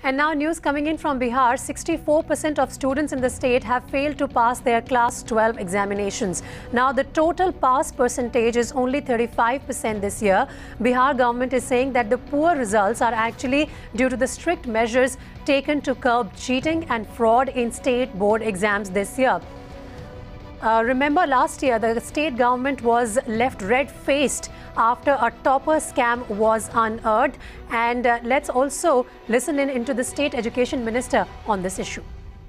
And now news coming in from Bihar, 64% of students in the state have failed to pass their class 12 examinations. Now the total pass percentage is only 35% this year. Bihar government is saying that the poor results are actually due to the strict measures taken to curb cheating and fraud in state board exams this year. Remember last year the state government was left red-faced after a topper scam was unearthed, and let's also listen into the state education minister on this issue.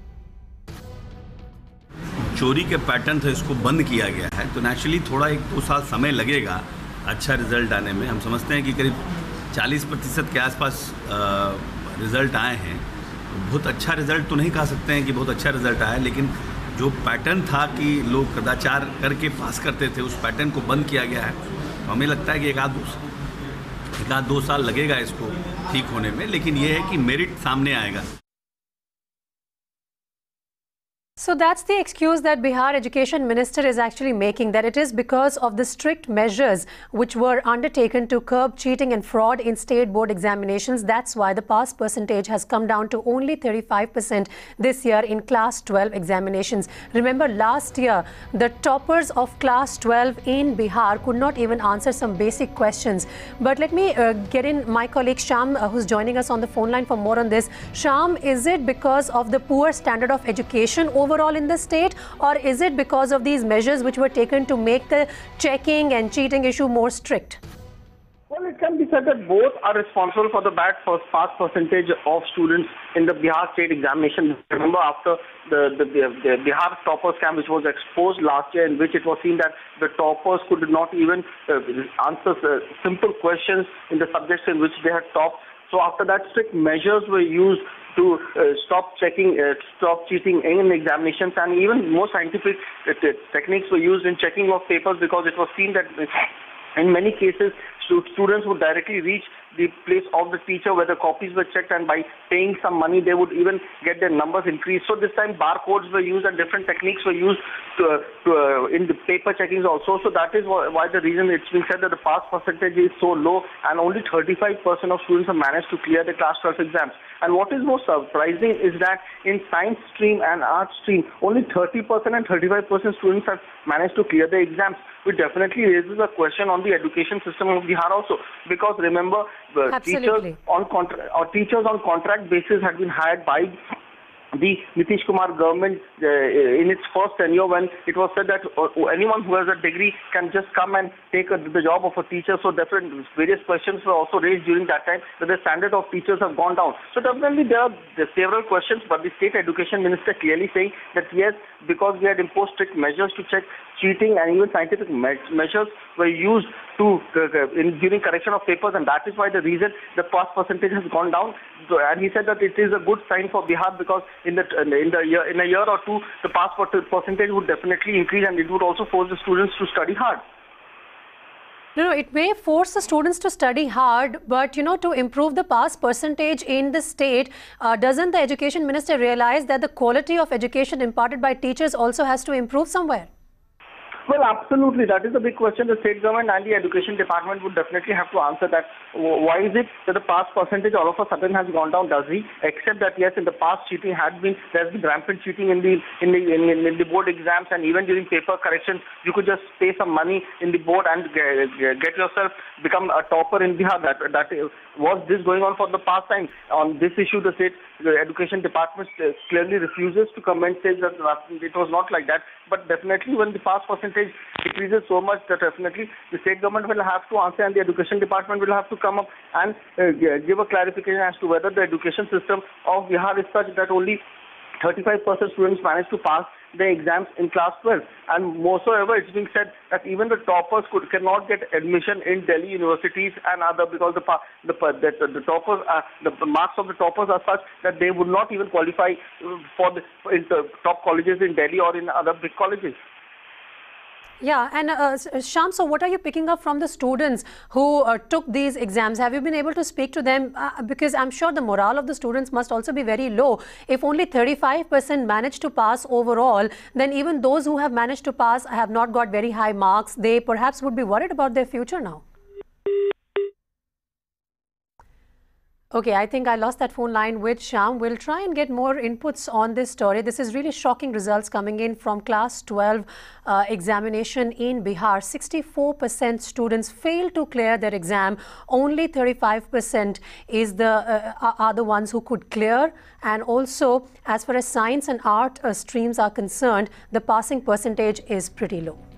चोरी के pattern थे, इसको बंद किया गया है, तो naturally थोड़ा 1-2 साल समय लगेगा अच्छा रिजल्ट आने में। हम समझते हैं कि करीब 40% के आसपास रिजल्ट आए हैं। बहुत अच्छा रिजल्ट तो नहीं कह सकते हैं कि बहुत अच्छा रिजल्ट आया, लेकिन जो पैटर्न था कि लोग कदाचार करके पास करते थे, उस पैटर्न को बंद किया गया है। तो हमें लगता है कि एक आध दो साल लगेगा इसको ठीक होने में, लेकिन ये है कि मेरिट सामने आएगा। So that's the excuse that Bihar Education Minister is actually making, that it is because of the strict measures which were undertaken to curb cheating and fraud in state board examinations. That's why the pass percentage has come down to only 35% this year in class 12 examinations. Remember last year, the toppers of class 12 in Bihar could not even answer some basic questions. But let me get in my colleague Sham, who's joining us on the phone line for more on this. Sham, is it because of the poor standard of education overall in the state, or is it because of these measures which were taken to make the checking and cheating issue more strict? Well, it can be said that both are responsible for the bad pass percentage of students in the Bihar state examination. Remember, after the Bihar topper scam, which was exposed last year, in which it was seen that the toppers could not even answer simple questions in the subjects in which they had topped. So after that, strict measures were used to stop cheating in examinations, and even more scientific techniques were used in checking of papers, because it was seen that in many cases students would directly reach the place of the teacher where the copies were checked, and by paying some money they would even get their numbers increased. So this time barcodes were used and different techniques were used in the paper checkings also. So that is why the reason it's been said that the pass percentage is so low, and only 35% of students have managed to clear the class 12 exams. And what is more surprising is that in science stream and art stream, only 30% and 35% students have managed to clear the exams, which definitely raises a question on the education system of Bihar also. Because remember, teachers on contract basis had been hired by the Nitish Kumar government in its first tenure, when it was said that anyone who has a degree can just come and take the job of a teacher. So various questions were also raised during that time, that the standard of teachers have gone down. So definitely there are several questions, but the state education minister clearly saying that yes, because we had imposed strict measures to check cheating, and even scientific measures were used during correction of papers, and that is why the reason the pass percentage has gone down. And he said that it is a good sign for Bihar, because in a year or two the pass percentage would definitely increase, and it would also force the students to study hard. No, it may force the students to study hard, but to improve the pass percentage in the state, doesn't the education minister realize that the quality of education imparted by teachers also has to improve somewhere? Well, absolutely. That is a big question. The state government and the education department would definitely have to answer that. Why is it that the pass percentage all of a sudden has gone down? Does he accept that yes, in the past cheating there's been rampant cheating in the board exams, and even during paper corrections, you could just pay some money in the board and get yourself become a topper in Bihar. That was this going on for the past time? On this issue, the state education department clearly refuses to comment, says that it was not like that. But definitely, when the pass percentage decreases so much, that definitely the state government will have to answer, and the education department will have to come up and give a clarification as to whether the education system of Bihar is such that only 35% students manage to pass the exams in class 12. And moreover, it's being said that even the toppers cannot get admission in Delhi universities and other, because the marks of the toppers are such that they would not even qualify for the top colleges in Delhi or in other big colleges. Yeah, and Sham, so what are you picking up from the students who took these exams? Have you been able to speak to them? Because I'm sure the morale of the students must also be very low. If only 35% managed to pass overall, then even those who have managed to pass have not got very high marks. They perhaps would be worried about their future now. Okay, I think I lost that phone line with Shyam. We'll try and get more inputs on this story. This is really shocking results coming in from class 12 examination in Bihar. 64% students failed to clear their exam. Only 35% are the ones who could clear. And also, as far as science and art streams are concerned, the passing percentage is pretty low.